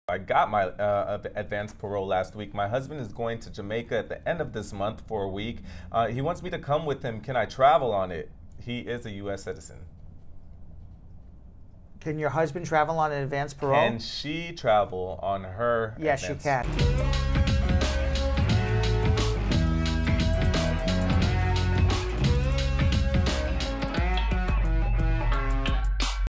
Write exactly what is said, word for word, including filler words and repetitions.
I got my uh, advance parole last week. My husband is going to Jamaica at the end of this month for a week. Uh, he wants me to come with him. Can I travel on it? He is a U S citizen. Can your husband travel on an advance parole? Can she travel on her Yes, advance? she can.